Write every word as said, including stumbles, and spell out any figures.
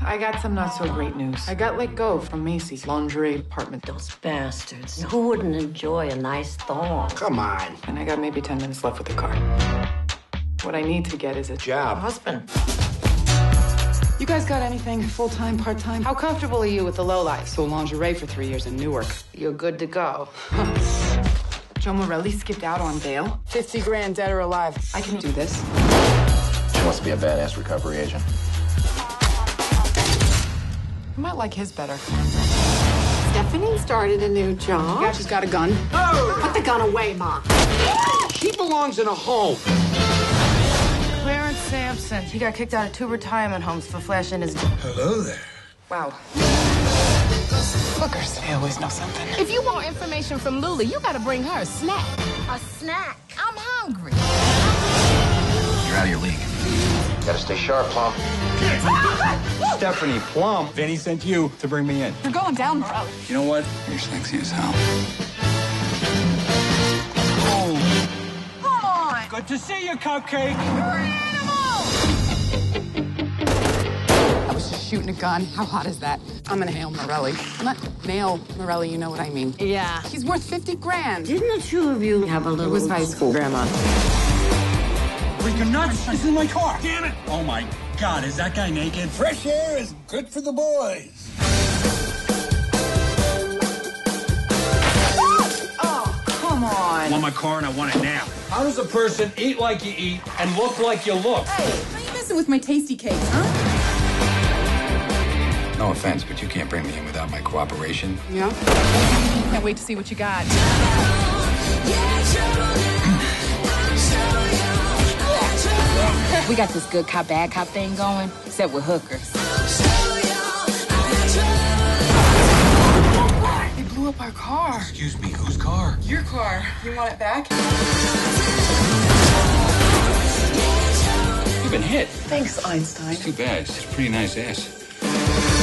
I got some not so great news. I got let go from Macy's lingerie department. Those bastards. Who wouldn't enjoy a nice thong? Come on. And I got maybe ten minutes left with the car. What I need to get is a Job. Husband. You guys got anything full-time, part-time? How comfortable are you with the lowlife? Sold lingerie for three years in Newark. You're good to go. Joe Morelli skipped out on bail. fifty grand, dead or alive. I can do this. She wants to be a badass recovery agent. I might like his better. Stephanie started a new job. Yeah, she's got a gun. Oh! Put the gun away, Mom. She belongs in a home. Clarence Sampson. He got kicked out of two retirement homes for flashing his... Hello there. Wow. Hookers. They always know something. If you want information from Lula, you gotta bring her a snack. A snack. I'm hungry. You're out of your league. Gotta stay sharp, Plum. Stephanie Plum. Vinny sent you to bring me in. You're going down, Morelli. You know what? You're sexy as hell. Oh. Come on. Good to see you, Cupcake. You're an animal. I was just shooting a gun. How hot is that? I'm gonna hail Morelli. Not nail Morelli, you know what I mean. Yeah. He's worth fifty grand. Didn't the two of you have a little... It was high school, Grandma. Freaking nuts. This is my car. Damn it. Oh, my God. Is that guy naked? Fresh air is good for the boys. Oh, come on. I want my car and I want it now. How does a person eat like you eat and look like you look? Hey, why are you messing with my tasty cakes, huh? No offense, but you can't bring me in without my cooperation. Yeah? Can't wait to see what you got. We got this good cop, bad cop thing going, except with hookers. They blew up our car. Excuse me, whose car? Your car. You want it back? You've been hit. Thanks, Einstein. Too bad. It's a pretty nice ass.